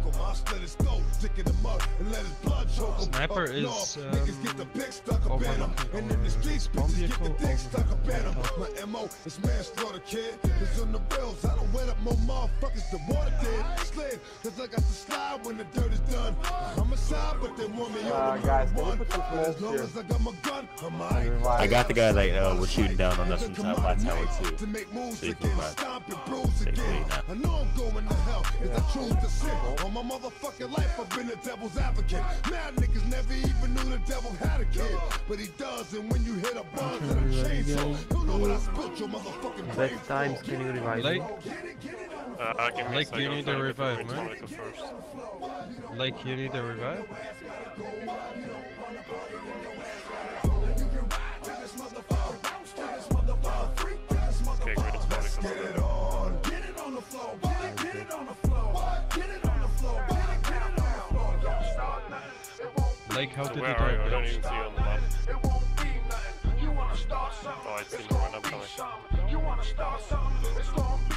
him. I slit his throat, stick in the mud, and let his blood choke him. Sniper is niggas get the pick stuck up in him, and in the streets bitches get the dick stuck up in him. My MO is manslaughter, kid. It's on the rails. I don't wet up more motherfuckers than water did. Slid, cause I got to slide when the dirt is done. I'm a side, but they want me on guys, the one. as long as I got my gun, I got the guy that was shooting down on us from my tower too. To make moves So you again, can stomp and bruise again. I know I'm going to hell if I choose to sin. All my motherfucking life I've been the devil's advocate. Mad niggas never even knew the devil had a kid, but he does. And when you hit a buzz and a chainsaw, you know what I spilled your motherfucking brain for. times can you revive me? Like you need a revive, man. Like you need a revive. Okay, great. It's body Get it on. Get it on the floor. Get it on the floor. Get it on the floor. Get it on the floor. Like how did you Where are you? I don't die? even see you on the map. It won't be nothing. You wanna start something? Oh, I see you when I'm coming. You wanna start something? It's gonna be